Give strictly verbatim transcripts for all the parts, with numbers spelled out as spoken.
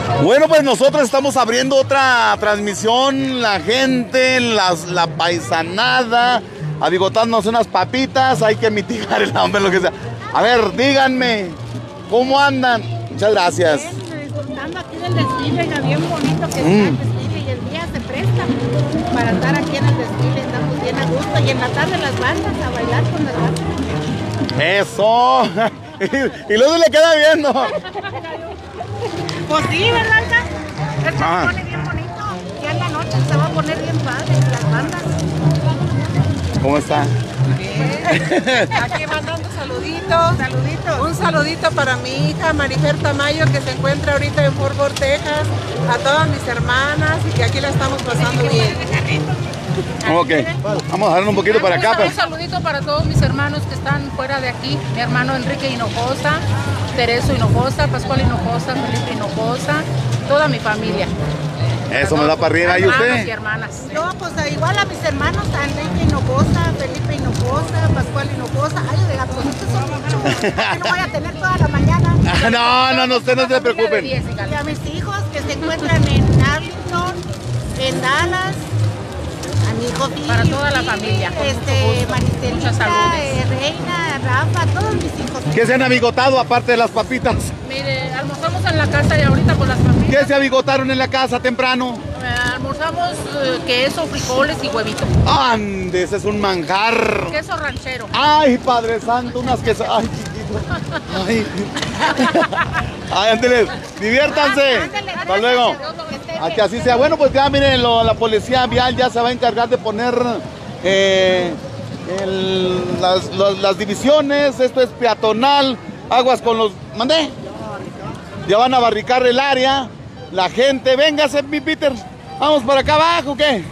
Bueno, pues nosotros estamos abriendo otra transmisión, la gente, las, la paisanada, abigotarnos unas papitas, hay que mitigar el hambre, lo que sea. A ver, díganme, ¿cómo andan? Muchas gracias. Bien, disfrutando aquí del desfile, ya bien bonito que mm. está el desfile y el día se presta para estar aquí en el desfile, estamos bien a gusto. Y en la tarde las bandas, a bailar con las bandas. ¡Eso! Y luego le queda viendo. Pues sí, ¿verdad? Esto se pone bien bonito. Y en la noche se va a poner bien padre las bandas. ¿Cómo está? Bien. Aquí mandando saluditos. Saluditos. Un saludito para mi hija Marifer Tamayo, que se encuentra ahorita en Fort Worth, Texas. A todas mis hermanas y que aquí la estamos pasando bien. Ok, vamos a darle un poquito para acá. Un, un saludito para todos mis hermanos que están fuera de aquí. Mi hermano Enrique Hinojosa, Tereso Hinojosa, Pascual Hinojosa, Felipe Hinojosa, toda mi familia. Eso me da para arriba. ¿Y usted? Y hermanas. Yo, pues igual a mis hermanos, a Enrique Hinojosa, Felipe Hinojosa, Pascual Hinojosa. Ay, de gatos, estos son muchos. Que no voy a tener toda la mañana. No, no, no, usted no se preocupen. Y a mis hijos que se encuentran en Arlington, en Dallas. A mi hijo Phil, para toda la familia, este, Maristelita, eh, Reina, Rafa, todos mis hijos. ¿Qué se han abigotado aparte de las papitas? Mire, almorzamos en la casa y ahorita con las papitas. ¿Qué se abigotaron en la casa temprano? Eh, almorzamos eh, queso, frijoles y huevito. ¡Ande! Ese es un manjar. Queso ranchero. ¡Ay, Padre Santo! Unas quesas. ¡Ay, chiquito! ¡Ay! ¡Ay, ándale! ¡Diviértanse! ¡Hasta luego! A que así sea. Bueno, pues ya miren, lo, la policía vial ya se va a encargar de poner eh, el, las, las, las divisiones. Esto es peatonal. Aguas con los... ¿Mandé? Ya van a barricar el área. La gente, véngase, mi Peter. Vamos para acá abajo, ¿qué?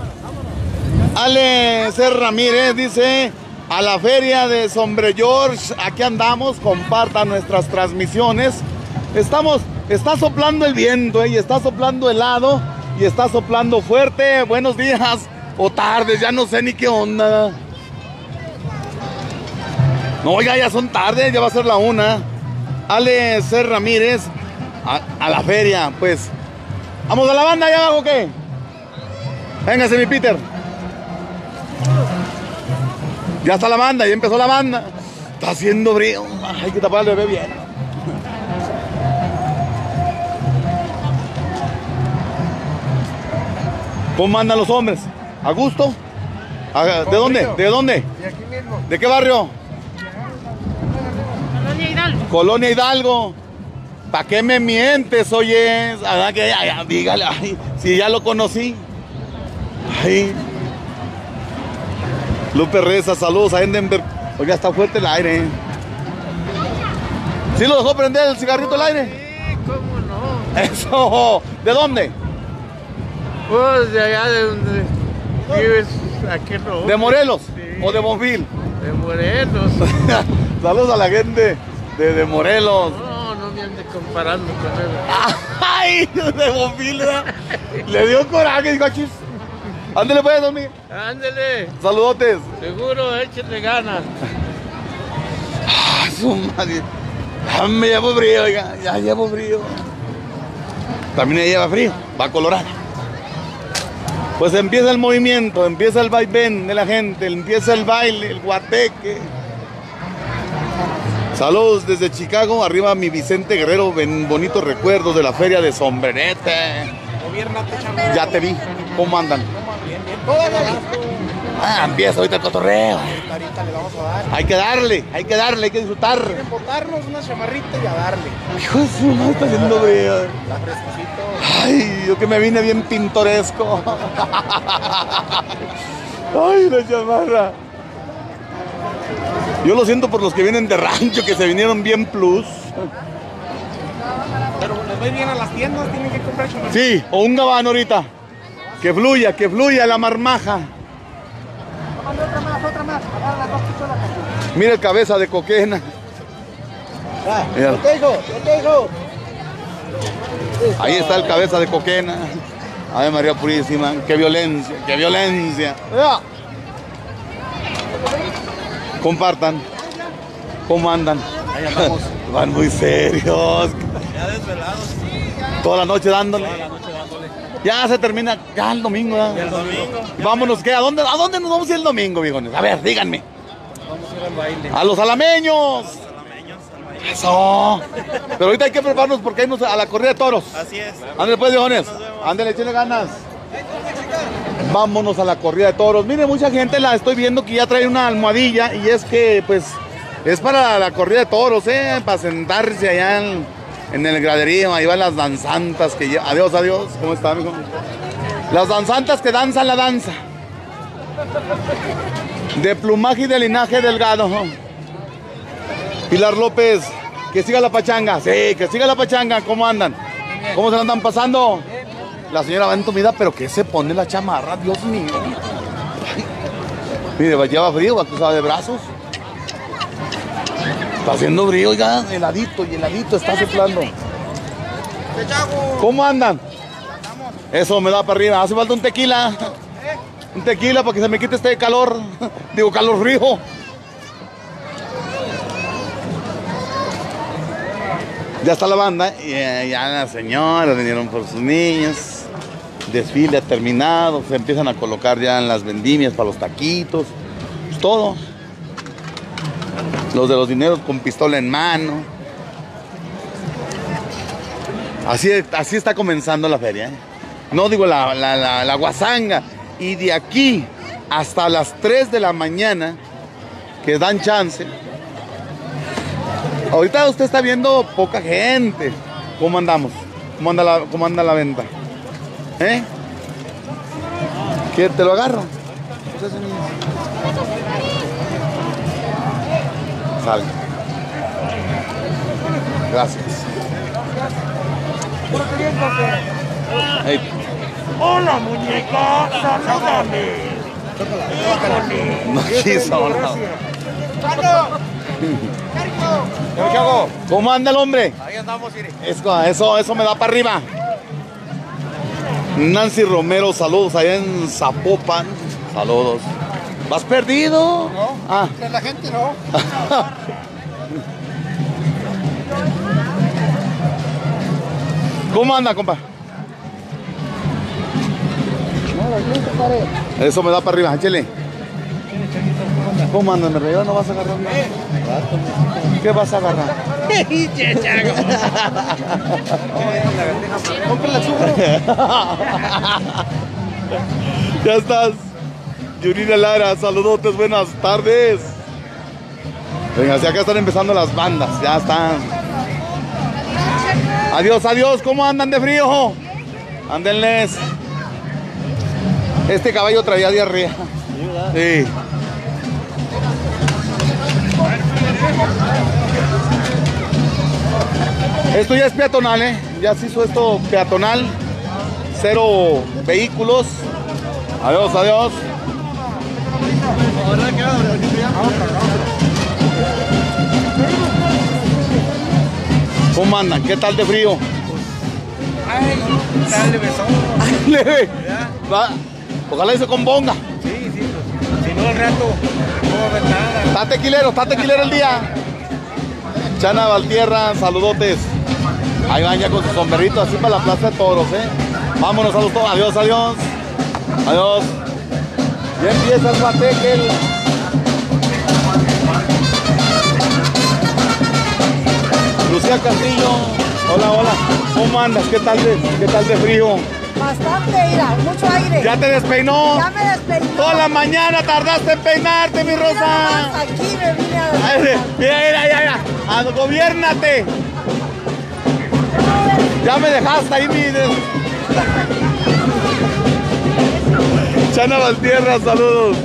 Ale C. Ramírez dice: a la feria de Sombre George, aquí andamos, compartan nuestras transmisiones. Estamos, está soplando el viento, ¿eh? Y está soplando helado y está soplando fuerte. Buenos días o tardes, ya no sé ni qué onda. No, oiga, ya son tardes, ya va a ser la una. Ale C. Ramírez, a, a la feria, pues. ¿Vamos a la banda allá abajo o qué? Véngase, mi Peter. Ya está la banda, ya empezó la banda. Está haciendo brío, hay que tapar al bebé bien. ¿Cómo andan los hombres? ¿A gusto? ¿De dónde? ¿De dónde? De aquí mismo. ¿De qué barrio? Colonia Hidalgo. Colonia Hidalgo. ¿Para qué me mientes, oye? ¿Verdad que ay, ay, dígale, ay, si ya lo conocí? Ay. Lupe Reza, saludos a Endenberg. Oiga, está fuerte el aire. ¿Sí lo dejó prender el cigarrito al aire? Sí, cómo no. Eso. ¿De dónde? Pues de allá de donde vives, aquí no. ¿De Morelos? Sí. ¿O de Bonfil? De Morelos. Saludos a la gente de, de Morelos. No, no me ande comparando con él. ¡Ay! De Bonfil, ¿verdad? Le dio coraje, dijo, chis. Ándale pues, don Miguel. Ándele. Saludotes. Seguro, échenle ganas. Ah, su madre. Ya me llevo frío, oiga. Ya llevo frío. También ella lleva frío. Va colorada. Pues empieza el movimiento, empieza el vaivén de la gente, empieza el baile, el guateque. Saludos desde Chicago, arriba mi Vicente Guerrero, ben, bonitos recuerdos de la feria de Sombrerete. Ya te vi, ¿cómo andan? Ah, empieza ahorita el cotorreo. Ahorita le vamos a dar. Hay que darle, hay que darle, hay que disfrutar. Quieren botarnos una chamarrita y a darle. Hijo de su madre, está haciendo frío. Está fresquecito. Ay, yo que me vine bien pintoresco. Ay, la chamarra. Yo lo siento por los que vienen de rancho, que se vinieron bien plus. Pero les voy bien a las tiendas, tienen que comprar chamarrita. Sí, o un gabán ahorita. Que fluya, que fluya la marmaja. Otra más, otra más. Agarra las dos pistolas. Mira el cabeza de coquena. Ah, Mira. yo te digo, yo te digo. Ahí está el cabeza de coquena. Ave María Purísima. Qué violencia, qué violencia. Mira. Compartan. ¿Cómo andan? Ahí andamos. Van muy serios. Ya desvelados. Toda la noche dándole. Toda la noche dándole. Ya se termina, ya el domingo, ¿ya? Y el domingo. Vámonos, ¿qué? ¿A dónde, ¿A dónde nos vamos a ir el domingo, viejones? A ver, díganme. Vamos a ir al baile. A los alameños. Alameños, al baile. Eso. Pero ahorita hay que prepararnos porque hay a la corrida de toros. Así es. Ándale pues, viejones. Ándale, échenle ganas. Vámonos a la corrida de toros. Mire, mucha gente la estoy viendo que ya trae una almohadilla y es que, pues, es para la corrida de toros, ¿eh? Para sentarse allá en, en el graderío. Ahí van las danzantas que llevan. Adiós, adiós. ¿Cómo está, amigo? Las danzantas que danzan la danza. De plumaje y de linaje delgado. Pilar López, que siga la pachanga. Sí, que siga la pachanga. ¿Cómo andan? ¿Cómo se la andan pasando? La señora va entumida, pero que se pone la chamarra, Dios mío. Ay. Mire, lleva frío, va cruzada de brazos. Está haciendo frío, ya, heladito y heladito está soplando. ¿Cómo andan? Eso me da para arriba. Hace falta un tequila. Un tequila para que se me quite este calor. Digo, calor frío. Ya está la banda. Y ya las señoras vinieron por sus niños. Desfile terminado. Se empiezan a colocar ya en las vendimias para los taquitos. Pues todo. Los de los dineros con pistola en mano. Así, así está comenzando la feria, ¿eh? No digo la, la, la, la guasanga. Y de aquí hasta las tres de la mañana, que dan chance. Ahorita usted está viendo poca gente. ¿Cómo andamos? ¿Cómo anda la, cómo anda la venta? ¿Eh? ¿Qué, te lo agarro? Salga. Gracias. Hey. Hola, muñeca, salúdame. No quiso, no. ¿Cómo anda el hombre? Ahí andamos, Siri. Eso, eso, eso me da para arriba. Nancy Romero, saludos allá en Zapopan. Saludos. ¿Vas perdido? No, ah. que la gente no. ¿Cómo anda, compa? Eso me da para arriba, échale. ¿Cómo anda, mi rey? ¿No vas a agarrar nada? ¿Qué vas a agarrar? Ya estás. Yurina Lara, saludotes, buenas tardes. Venga, si acá están empezando las bandas, ya están. Adiós, adiós, ¿cómo andan de frío? Ándenles. Este caballo traía diarrea. Sí. Esto ya es peatonal, ¿eh? Ya se hizo esto peatonal. Cero vehículos. Adiós, adiós. ¿Cómo andan? ¿Qué tal de frío? Ay, dale besón. Leve. Va. Ojalá y se componga. Sí, sí, pues, si no al rato, no va a haber nada. Está tequilero, está tequilero el día. Chana Valtierra, saludotes. Ahí van ya con sus sombreritos así para la plaza de toros, ¿eh? Vámonos a los toros. Adiós, adiós. Adiós. Ya empieza el batequel. Lucía Castillo. Hola, hola. ¿Cómo andas? ¿Qué tal de, qué tal de frío? Bastante, mira, mucho aire. ¿Ya te despeinó? Ya me despeinó. Toda la mañana tardaste en peinarte, mi Rosa. Mira, aquí me vine a... Ay, mira, mira, mira, mira. Ah, gobiérnate. Ya me dejaste ahí, mi... Chana Valtierra, saludos.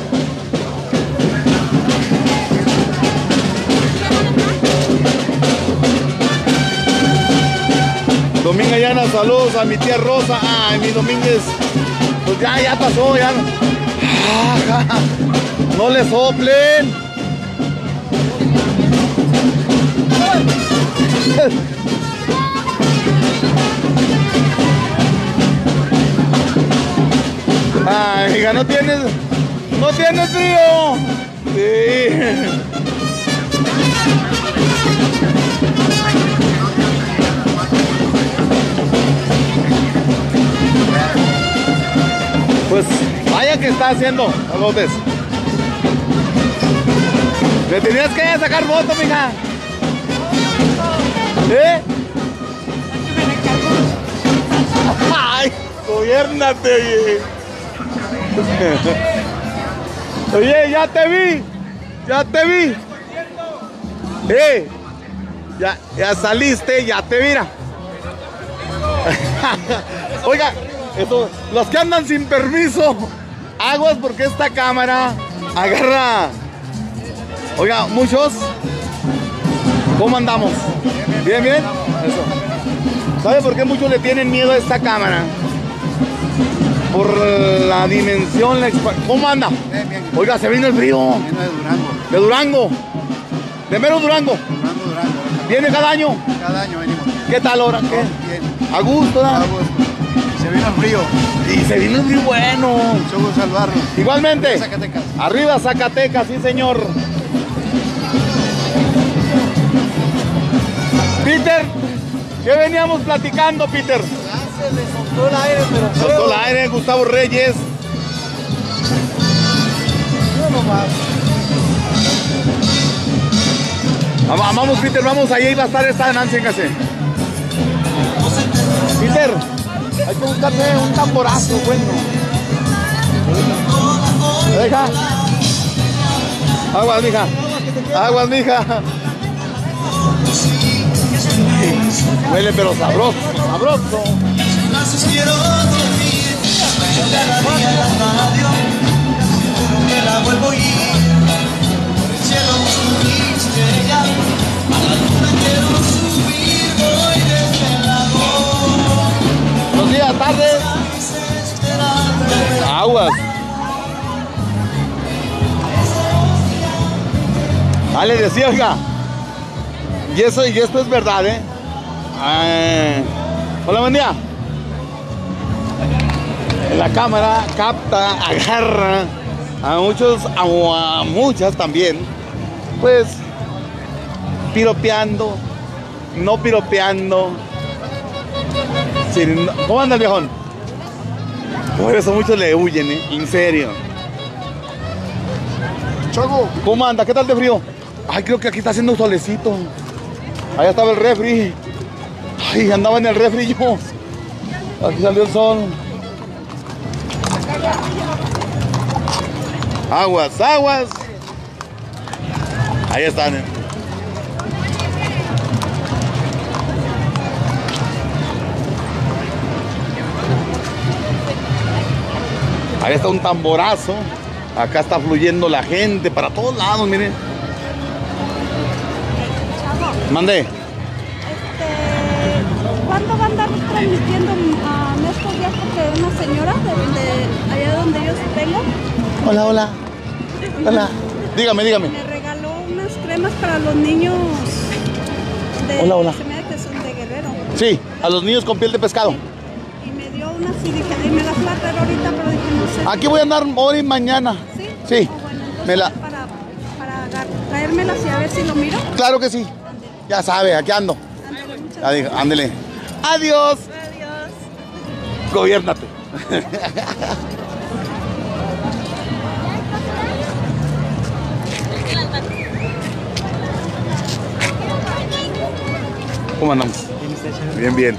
Dominga Llana, saludos a mi tía Rosa. Ay, mi Domínguez. Pues ya, ya pasó, ya. Ah, no le soplen. Ay, hija, no tienes, no tienes frío. Sí. Pues vaya que está haciendo, Lotes. Le tenías que sacar foto, mija. ¿Eh? Ay, gobiérnate, oye. Oye, ya te vi. Ya te vi. Eh. Ya, ya saliste, ya te mira. Oiga, esto, los que andan sin permiso, aguas porque esta cámara agarra. Oiga, muchos, ¿cómo andamos? Bien, bien. Eso. ¿Sabe por qué muchos le tienen miedo a esta cámara? Por la dimensión, la exp... ¿Cómo anda? Bien, bien. Oiga, se vino el frío. Viene de Durango. De Durango. De mero Durango. Durango, Durango. ¿Viene cada año? Cada año venimos. ¿Qué tal ahora? ¿Qué? Bien. A gusto, ¿no? A gusto. Se vino el frío. Y se vino el frío bueno. Mucho gusto saludarlos. Igualmente. Zacatecas. Arriba Zacatecas, sí señor. Peter, ¿qué veníamos platicando, Peter? Ya se le soltó el aire, pero Soltó el aire, Gustavo Reyes. yo nomás. Vamos, vamos, Peter, vamos, ahí va a estar esta Nancy en casa. Peter, hay que buscarse un tamborazo, bueno. Deja. Aguas, mija. Aguas, mija. Huele pero sabroso, sabroso. Buenos días, tardes. Aguas. Ah, le decía, oiga. Y eso, y esto es verdad, ¿eh? Ah, hola, buen día. La cámara capta, agarra a muchos, a, a muchas también, pues, piropeando, no piropeando. Sin, ¿cómo anda el viejón? Por eso muchos le huyen, ¿eh? En serio. Choco, ¿Cómo anda? ¿Qué tal de frío? Ay, creo que aquí está haciendo un solecito. Allá estaba el refri. Ay, andaba en el refri yo. Aquí salió el sol. Aguas, aguas. Ahí están. ¿eh? Ahí está un tamborazo. Acá está fluyendo la gente para todos lados, miren. Mande. Este, ¿Cuándo va a andar transmitiendo a estos días? Porque una señora de, de allá donde yo vengo Hola, hola. Hola. Dígame, dígame. me regaló unas cremas para los niños de, Hola, hola. se me hace que son de Guerrero. Sí, a los niños con piel de pescado. Y me dio unas y dije, ay, me las voy a traer ahorita, pero dije, no sé. Aquí voy a andar hoy y mañana. ¿Sí? Sí. Oh, bueno, entonces Me la... para, para agar- traérmelas y a ver si lo miro. Claro que sí. Ya sabe, aquí ando. Ándale, muchas Ya dijo, ándele. Adiós. Adiós. Gobiérnate. ¿Cómo andamos? Bien, bien.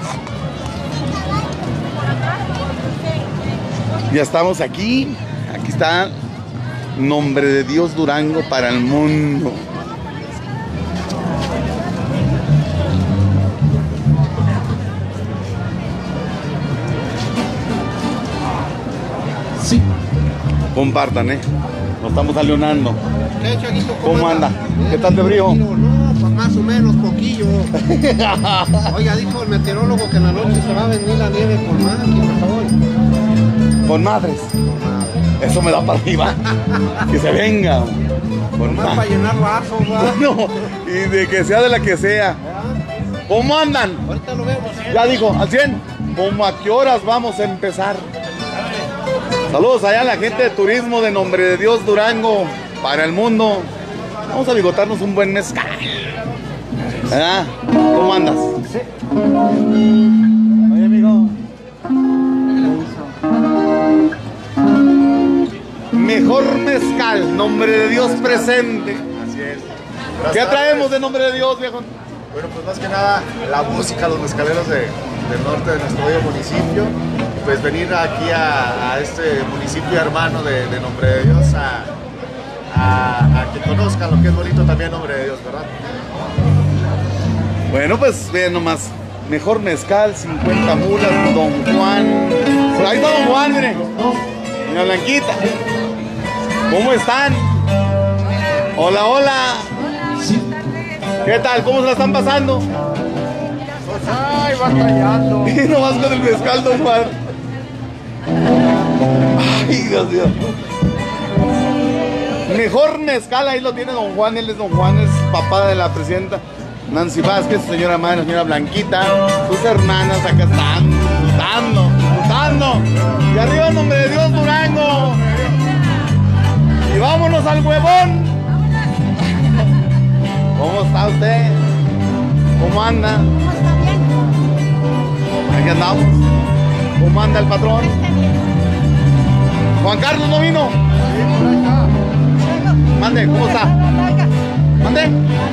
Ya estamos aquí. Aquí está Nombre de Dios Durango para el mundo. Sí. Compartan, ¿eh? Nos estamos alionando. ¿qué, Chaguito? ¿Cómo anda? ¿Qué tal de frío? No, pues más o menos, poquillo. Oiga, dijo el meteorólogo que en la noche se va a venir la nieve con máquina, por favor. Con madres. Eso me da para arriba. Que se venga. Con Más para madres. llenar vasos, ¿verdad? No, y de que sea de la que sea. ¿Cómo andan? Ahorita lo vemos. Ya dijo, al cien. ¿Cómo a qué horas vamos a empezar? Saludos allá a la gente de turismo de Nombre de Dios Durango para el mundo. Vamos a bigotarnos un buen mezcal. ¿Verdad? ¿Cómo andas? Sí. Oye, amigo. nombre de Dios presente. Así es. ¿Qué Buenas traemos tardes. de nombre de Dios, viejo? Bueno, pues más que nada la música, los mezcaleros de, del norte de nuestro bello municipio. Pues venir aquí a, a este municipio hermano de, de Nombre de Dios a, a, a que conozcan lo que es bonito también Nombre de Dios, ¿verdad? Bueno, pues vean nomás. Mejor mezcal, cincuenta mulas, Don Juan. Ahí está Don Juan, mire. Doña Blanquita. ¿Cómo están? Hola, hola. ¿Qué tal? ¿Cómo se la están pasando? Ay, batallando. Y nomás con el mezcal, Don Juan. Ay, Dios mío. Mejor mezcal, ahí lo tiene Don Juan. Él es Don Juan, es papá de la presidenta Nancy Vázquez, su señora madre, la señora Blanquita, sus hermanas acá están disfrutando, disfrutando. Y arriba en nombre de Dios, Durango. Y vámonos al huevón. ¿Cómo está usted? ¿Cómo anda? ¿Cómo está bien? Aquí andamos. ¿Cómo anda el patrón? Juan Carlos no vino. Mande, ¿cómo está? Mande.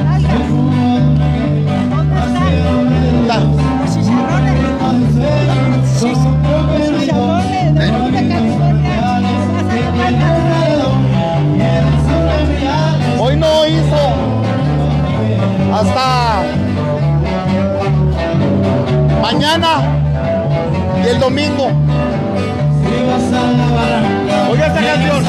Está. Los chicharrones. Chicharrones de Baja California. Hoy no hizo hasta mañana y el domingo. Oiga esta canción.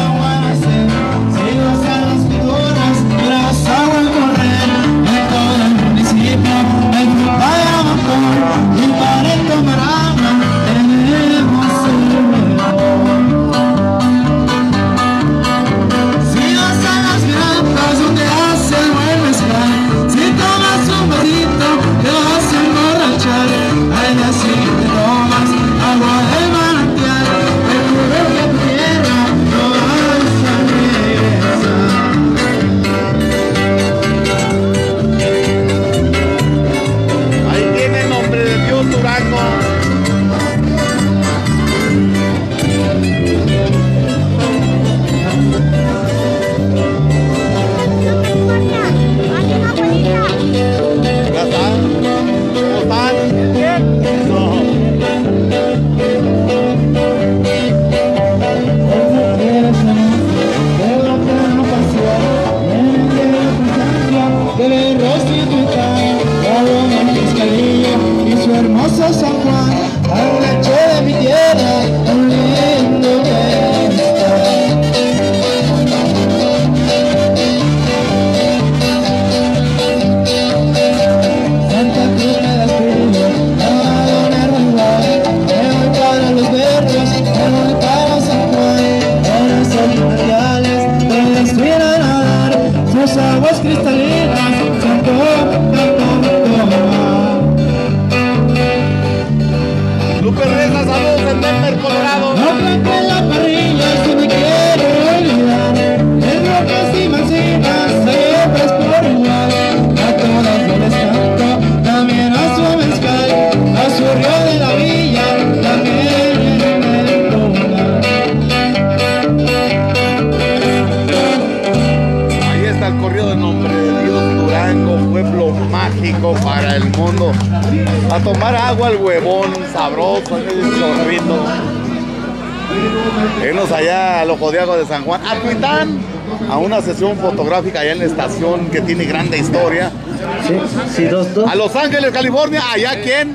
Para el mundo, a tomar agua el huevón sabroso, el chorrito. Venos allá al Ojo de Agua de San Juan, a Tuitán, a una sesión fotográfica allá en la estación que tiene grande historia. Sí, sí, dos, dos. A Los Ángeles, California, allá quién.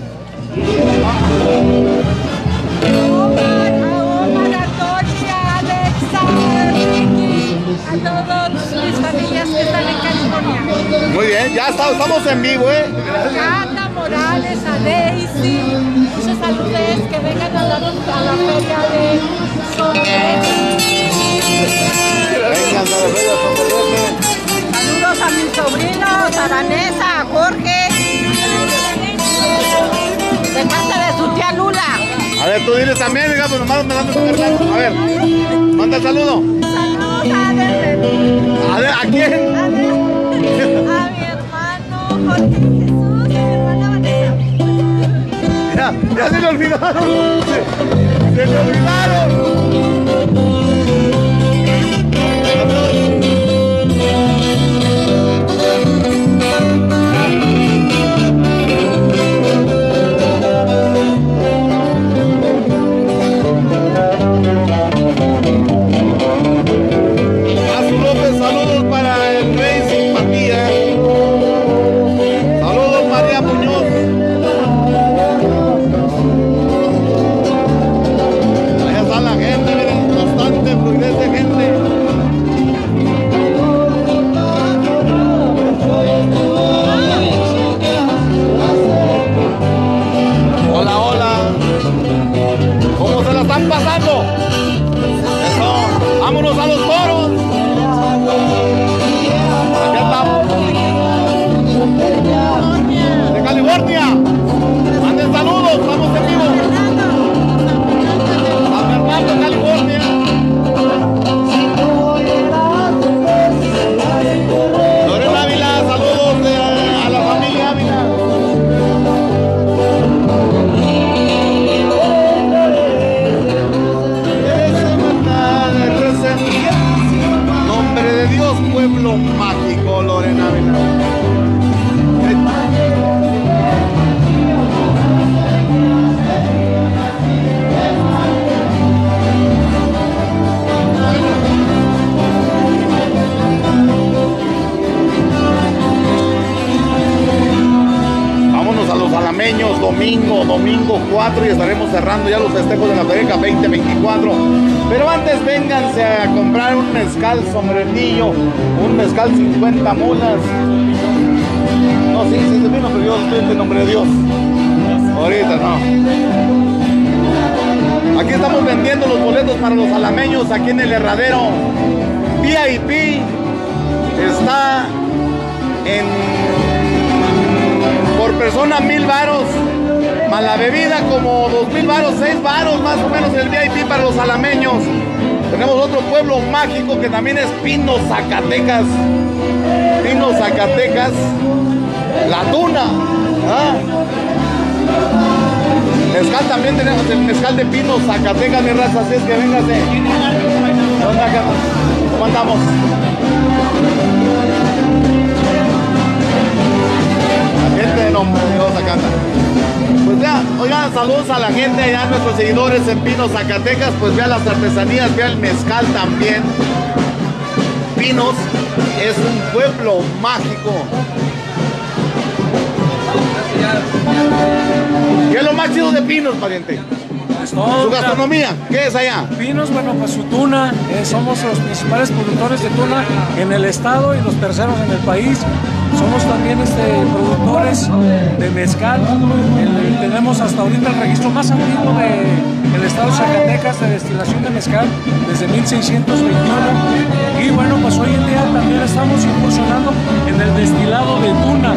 A todas mis familias que están en California. Muy bien, ya está, estamos en vivo, ¿eh? A Ana Morales, a Daisy, muchos saludos, que vengan a la, a la feria de Sonrejo. Vengan a la feria de Sonrejo. Saludos a mis sobrinos, a Vanessa, a Jorge, de parte de su tía Lula. A ver, tú diles también, diga, pues nomás me dan su hermano. A ver, manda el saludo. A ver, ¿a quién? A, ver, a mi hermano Jorge Jesús y mi hermana Vanessa. Ya, ya se le olvidaron. Se, se le olvidaron. domingo cuatro y estaremos cerrando ya los festejos de la Feria veinte veinticuatro. Pero antes vénganse a comprar un mezcal sombrerillo, un mezcal cincuenta mulas. No, sí, sí, se vino, pero yo estoy en nombre de Dios. Ahorita no. Aquí estamos vendiendo los boletos para los alameños aquí en el Herradero. V I P está en por persona mil varos, más la bebida como dos mil varos, seis varos más o menos el V I P para los alameños. Tenemos otro pueblo mágico que también es Pinos, Zacatecas. Pinos, Zacatecas. La Tuna. ¿Ah? Mezcal también tenemos el mezcal de Pinos, Zacatecas, mi raza, así es que véngase. ¿Cómo andamos? La gente de nombre de Dios acá anda. Pues ya, oigan, saludos a la gente allá, nuestros seguidores en Pinos, Zacatecas, pues vea las artesanías, vea el mezcal también. Pinos es un pueblo mágico. ¿Qué es lo más chido de Pinos, pariente? Pues todo, su gastronomía, ¿qué es allá? Pinos, bueno, pues su tuna, eh, somos los principales productores de tuna en el estado y los terceros en el país. Somos también este, productores de mezcal. El, tenemos hasta ahorita el registro más antiguo del estado de Zacatecas de destilación de mezcal desde mil seiscientos veintiuno. Y bueno, pues hoy en día también estamos incursionando en el destilado de tuna.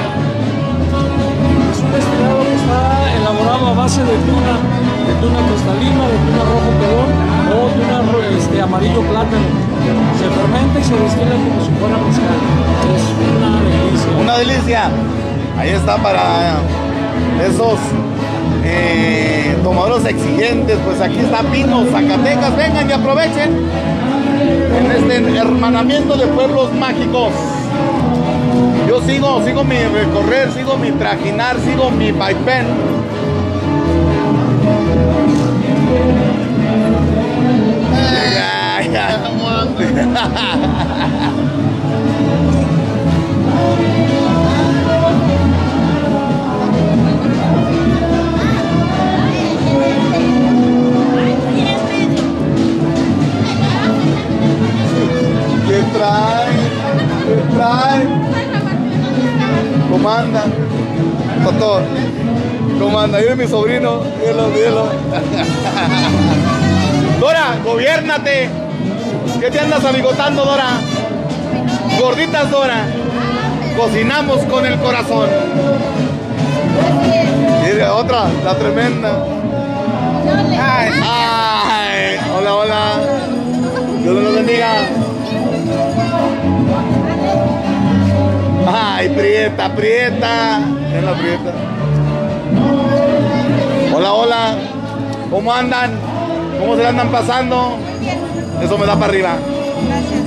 Es un destilado que está elaborado a base de tuna, de tuna cristalina, de tuna rojo pelón o tuna este, amarillo plátano. Se fermenta y se destila como si fuera mezcal. Es una delicia. Una delicia. Ahí está para esos eh, tomadores exigentes. Pues aquí está Pinos, Zacatecas. Vengan y aprovechen en este hermanamiento de pueblos mágicos. Yo sigo, sigo mi recorrer, sigo mi trajinar, sigo mi vaivén. Ya, ya. ¿Qué trae? ¿Qué trae? ¿Cómo anda? Doctor, ¿cómo anda? Yo y mi sobrino, dielo, dielo. Dora, gobiérnate. ¿Qué te andas abigotando, Dora? Gorditas, Dora. Cocinamos con el corazón. Mire, otra, la tremenda. Ay, ay, hola, hola. Dios los bendiga. Ay, prieta, prieta. En la prieta. Hola, hola. ¿Cómo andan? ¿Cómo se la andan pasando? Eso me da para arriba. Gracias.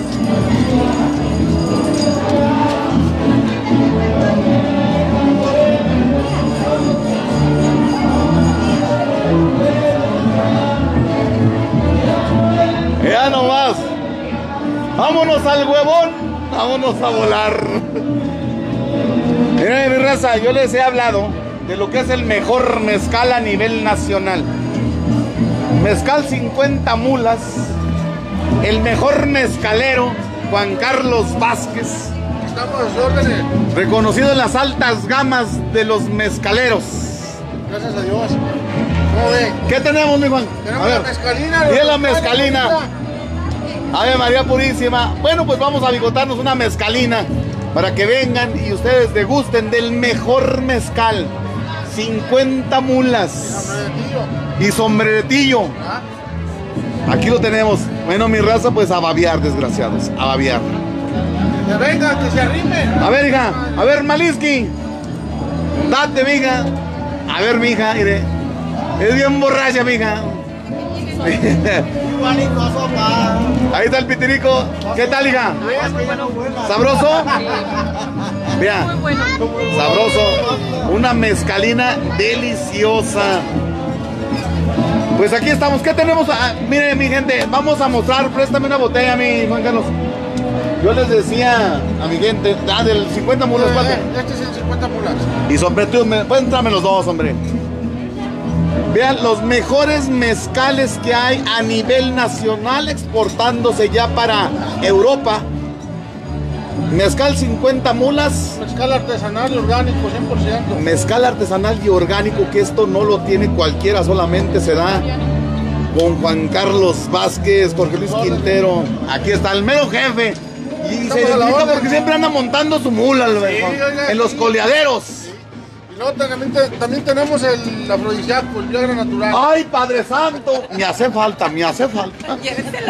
Ya nomás. Vámonos al huevón. Vámonos a volar. Miren, mi raza, yo les he hablado de lo que es el mejor mezcal a nivel nacional. Mezcal cincuenta mulas. El mejor mezcalero, Juan Carlos Vázquez. Estamos a sus órdenes. Reconocido en las altas gamas de los mezcaleros. Gracias a Dios. ¿Cómo ve? ¿Qué tenemos, mi Juan? Tenemos A ver. la mezcalina. ¿Y es la mezcalina? Ave María Purísima. Bueno, pues vamos a bigotarnos una mezcalina para que vengan y ustedes degusten del mejor mezcal. cincuenta mulas. Y sombreretillo. Aquí lo tenemos. Bueno, mi raza, pues a babear, desgraciados. A babear. Que venga, que se arrime. A ver, hija. A ver, Maliski. Date, mija. A ver, mija, mire. Es bien borracha, mija. Ahí está el pitirico. ¿Qué tal, hija? ¿Sabroso? Vea. Sabroso. Una mezcalina deliciosa. Pues aquí estamos. ¿Qué tenemos? Ah, mire, mi gente, vamos a mostrar. Préstame una botella a mí, Juan Carlos. Yo les decía a mi gente, ah, del cincuenta mulas, ¿cuánto? Este es el cincuenta mulas. Y sobre tú, pueden traerme los dos, hombre. Vean los mejores mezcales que hay a nivel nacional, exportándose ya para Europa. Mezcal cincuenta mulas. Mezcal artesanal y orgánico, cien por ciento. Mezcal artesanal y orgánico, que esto no lo tiene cualquiera, solamente se da con Juan Carlos Vázquez, Jorge Luis Quintero. Aquí está el mero jefe. Y se identifica porque siempre anda montando su mula, sí, oiga, en los sí. coleaderos. Sí. Y luego también, también tenemos el afrodisíaco, el Viagra natural. ¡Ay, Padre Santo! Me hace falta, me hace falta. No,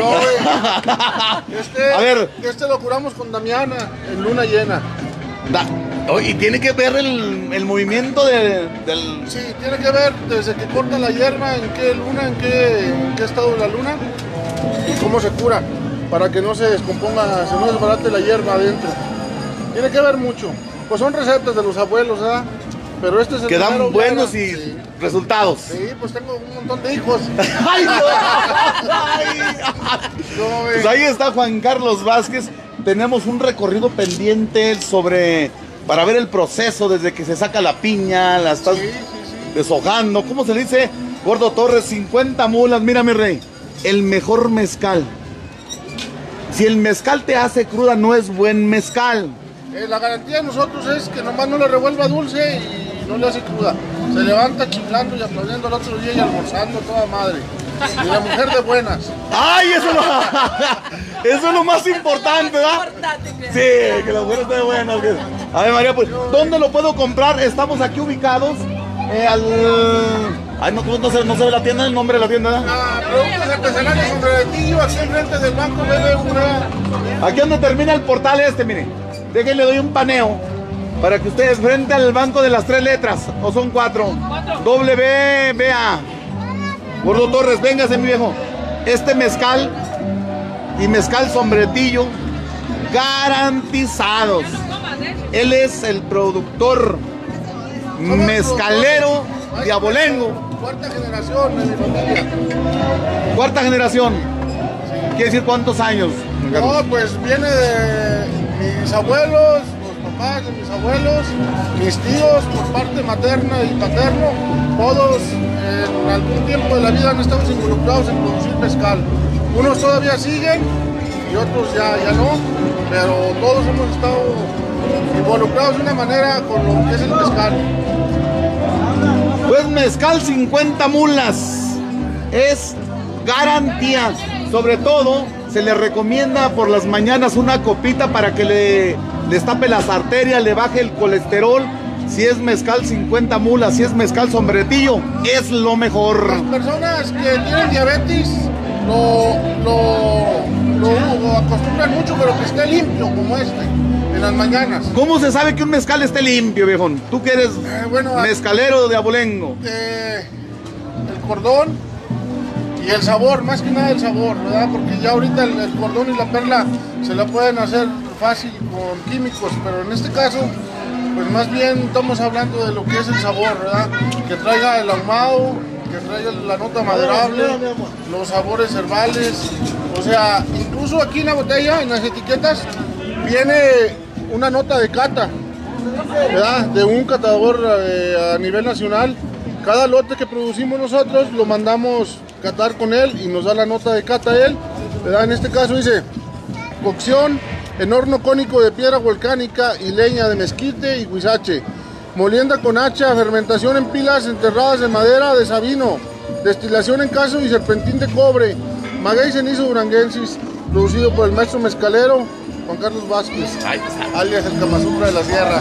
este, a ver. Este lo curamos con Damiana en luna llena. Da, oh, y tiene que ver el, el movimiento de, del... Sí, tiene que ver desde que corta la hierba, en qué luna, en qué, en qué estado de la luna y cómo se cura, para que no se descomponga, se no desbarate la hierba adentro. Tiene que ver mucho. Pues son recetas de los abuelos, ¿verdad? Pero este es el que dan buenos y sí. resultados. Sí, pues tengo un montón de hijos. ¡Ay, no! ¡Ay! No, pues ahí está Juan Carlos Vázquez. Tenemos un recorrido pendiente sobre para ver el proceso desde que se saca la piña, la estás sí, sí, sí. deshojando. ¿Cómo se dice? Gordo Torres, cincuenta mulas. Mira, mi rey, el mejor mezcal. Si el mezcal te hace cruda, no es buen mezcal. Eh, la garantía de nosotros es que nomás no le revuelva dulce y no le hace cruda. Se levanta chiflando y aplaudiendo el otro día y almorzando toda madre. Y la mujer de buenas. ¡Ay, eso, lo, eso es lo más importante, ¿verdad? Sí, que la mujer esté de buenas. A ver, María, pues, ¿dónde lo puedo comprar? Estamos aquí ubicados eh, al... Ay, no, no, se, no se ve la tienda, el nombre de la tienda, ¿verdad? Ah, productos artesanales Sombretillo, aquí enfrente del banco B B V. Aquí donde termina el portal este, mire. Déjenle, doy un paneo para que ustedes frente al banco de las tres letras, o son cuatro. W B A. Gordo Torres, véngase, mi viejo. Este mezcal y mezcal Sombretillo garantizados. Él es el productor mezcalero de Abolengo. Cuarta generación de mi familia. Cuarta generación. ¿Quiere decir cuántos años? No, pues viene de mis abuelos, los papás de mis abuelos, mis tíos por parte materna y paterno, todos en algún tiempo de la vida han estado involucrados en producir mezcal. Unos todavía siguen y otros ya, ya no, pero todos hemos estado involucrados de una manera con lo que es el mezcal. Pues mezcal cincuenta mulas es garantía, sobre todo se le recomienda por las mañanas una copita para que le destape las arterias, le baje el colesterol. Si es mezcal cincuenta mulas, si es mezcal Sombretillo, es lo mejor. Las personas que tienen diabetes lo, lo, lo, lo acostumbran mucho, pero que esté limpio como este, en las mañanas. ¿Cómo se sabe que un mezcal esté limpio, viejón? Tú que eres eh, bueno, mezcalero de Abolengo. Eh, el cordón y el sabor, más que nada el sabor, ¿verdad? Porque ya ahorita el, el cordón y la perla se la pueden hacer fácil con químicos, pero en este caso, pues más bien estamos hablando de lo que es el sabor, ¿verdad? Que traiga el ahumado, que traiga la nota maderable, los sabores herbales. O sea, incluso aquí en la botella, en las etiquetas, viene una nota de cata, ¿verdad? De un catador eh, a nivel nacional. Cada lote que producimos nosotros lo mandamos catar con él y nos da la nota de cata él, ¿verdad? En este caso dice cocción en horno cónico de piedra volcánica y leña de mezquite y huizache, molienda con hacha, fermentación en pilas enterradas de madera de sabino, destilación en caso y serpentín de cobre, maguey cenizo duranguensis, producido por el maestro mezcalero Juan Carlos Vázquez, alias el Kamasutra de la Sierra.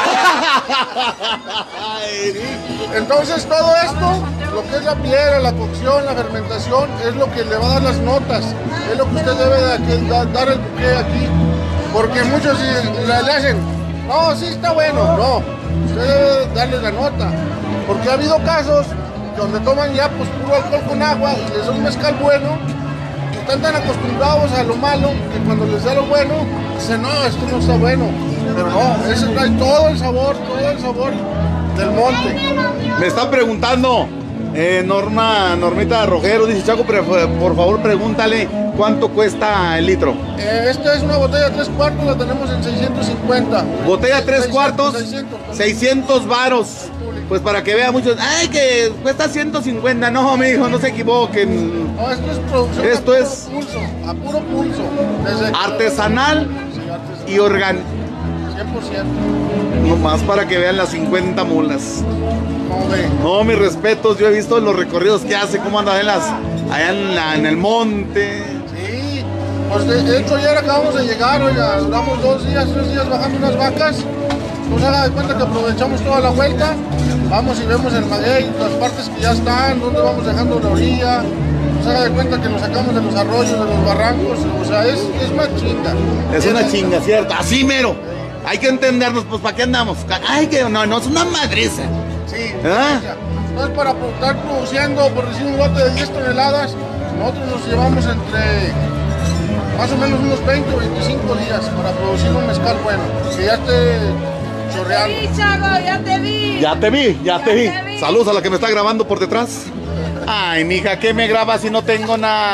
Entonces todo esto, lo que es la piedra, la cocción, la fermentación, es lo que le va a dar las notas, es lo que usted debe de aquí, dar el buque aquí, porque muchos le hacen, no, sí está bueno, no, usted debe darle la nota, porque ha habido casos donde toman ya pues puro alcohol con agua y les da un mezcal bueno, están tan acostumbrados a lo malo que cuando les da lo bueno, dicen, no, esto no está bueno. Pero no, ese trae todo el sabor, todo el sabor del monte. Me están preguntando, eh, Norma, Normita Rojero, dice Chaco, pero por favor pregúntale cuánto cuesta el litro. Eh, esta es una botella tres cuartos, la tenemos en seiscientos cincuenta. Botella tres cuartos, seiscientos varos. Pues para que vean muchos, ay, que cuesta ciento cincuenta. No, mi hijo, no se equivoquen. No, esto es producción Esto a puro es pulso, a puro pulso. Desde artesanal sí, artesanal. y orgánico. cien por ciento. Nomás para que vean las cincuenta mulas. No, ve. No, mis respetos, yo he visto los recorridos que hace, cómo anda en las, allá en, la, en el monte. Sí, pues de, de hecho ayer acabamos de llegar, oiga, duramos dos días, tres días bajando unas vacas. Pues haga de cuenta que aprovechamos toda la vuelta, vamos y vemos el maguey, las partes que ya están, donde vamos dejando la orilla. Pues haga de cuenta que lo sacamos de los arroyos, de los barrancos, o sea, es, es una chinga. Es una chinga, ¿cierto? Así mero. Hay que entendernos, pues ¿para qué andamos? Ay, que no, no, es una madriza. Sí, ¿Ah? Entonces para estar produciendo, por decir un lote de diez toneladas, nosotros nos llevamos entre más o menos unos veinte o veinticinco días para producir un mezcal bueno, que ya esté chorreando. Sí, Chago, ya te vi. Ya te vi, ya, Ya te, vi. te vi. Saludos a la que me está grabando por detrás. Ay, mija, ¿qué me grabas si no tengo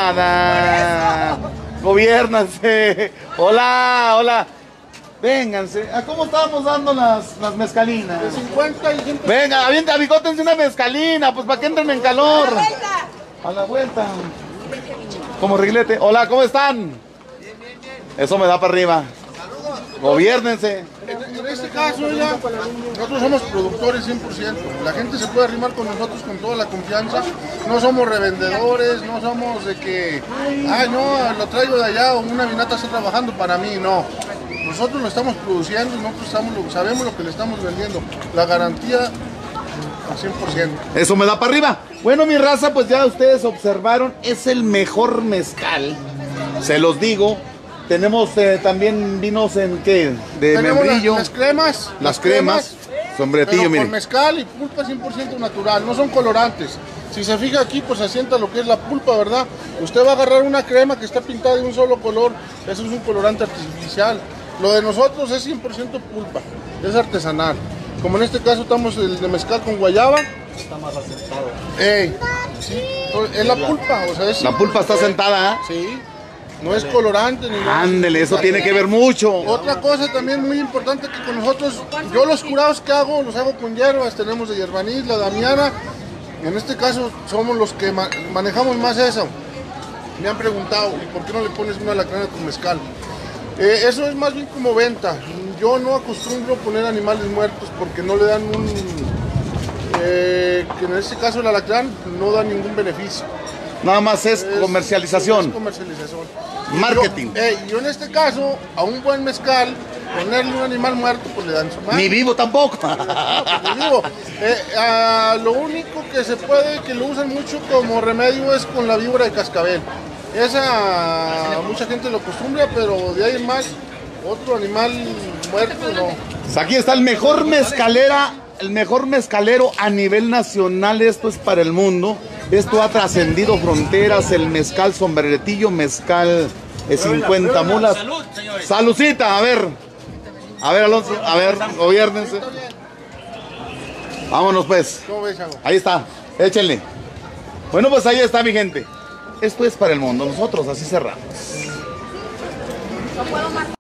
nada? Gobiérnanse. Hola, hola. Vénganse. ¿A cómo estábamos dando las, las mezcalinas? De cincuenta y ciento. Venga, avienta, bigótense una mezcalina, pues para que entren en calor. A la vuelta. Como reglete. Hola, ¿cómo están? Eso me da para arriba. Gobiérnense. En, en este caso ya, nosotros somos productores cien por ciento. La gente se puede arrimar con nosotros con toda la confianza. No somos revendedores, no somos de que, ay no, lo traigo de allá o una vinata está trabajando para mí, no. Nosotros lo estamos produciendo y nosotros estamos, sabemos lo que le estamos vendiendo. La garantía al cien por ciento. Eso me da para arriba. Bueno, mi raza, pues ya ustedes observaron, es el mejor mezcal. Se los digo. Tenemos eh, también vinos en qué? De Tenemos membrillo. Las, las cremas. Las cremas. Sombretillo, pero mire. con mezcal y pulpa cien por ciento natural, no son colorantes. Si se fija aquí, pues se asienta lo que es la pulpa, ¿verdad? Usted va a agarrar una crema que está pintada de un solo color, eso es un colorante artificial. Lo de nosotros es cien por ciento pulpa, es artesanal. Como en este caso estamos el de mezcal con guayaba. Está más asentado. Ey, sí, es la pulpa, o sea, es La pulpa está sentada, ¿eh? Sí, no es colorante ni nada. Ándele, eso tiene que ver mucho. Otra cosa también muy importante que con nosotros, yo los curados que hago, los hago con hierbas, tenemos de hierbanís, la damiana. En este caso somos los que ma manejamos más eso. Me han preguntado, ¿y por qué no le pones una alacrana con mezcal? Eh, eso es más bien como venta. Yo no acostumbro poner animales muertos porque no le dan un... Eh, que en este caso el alacrán no da ningún beneficio. Nada más es, es comercialización. Es comercialización. Marketing. Yo, eh, yo en este caso, a un buen mezcal, ponerle un animal muerto, pues le dan su madre. Ni vivo tampoco. No, pues ni vivo. Eh, ah, lo único que se puede, que lo usan mucho como remedio es con la víbora de cascabel. Esa mucha gente lo acostumbra, pero de ahí en más, otro animal muerto no. Pues aquí está el mejor mezcalera, el mejor mezcalero a nivel nacional. Esto es para el mundo. Esto ha trascendido fronteras. El mezcal sombretillo, mezcal de cincuenta mulas. Salud, señores. Salucita, a ver. A ver, Alonso, a ver, gobiérnense. Vámonos pues. ¿Cómo ves, Chago? Ahí está, échenle. Bueno, pues ahí está mi gente. Esto es para el mundo. Nosotros así cerramos.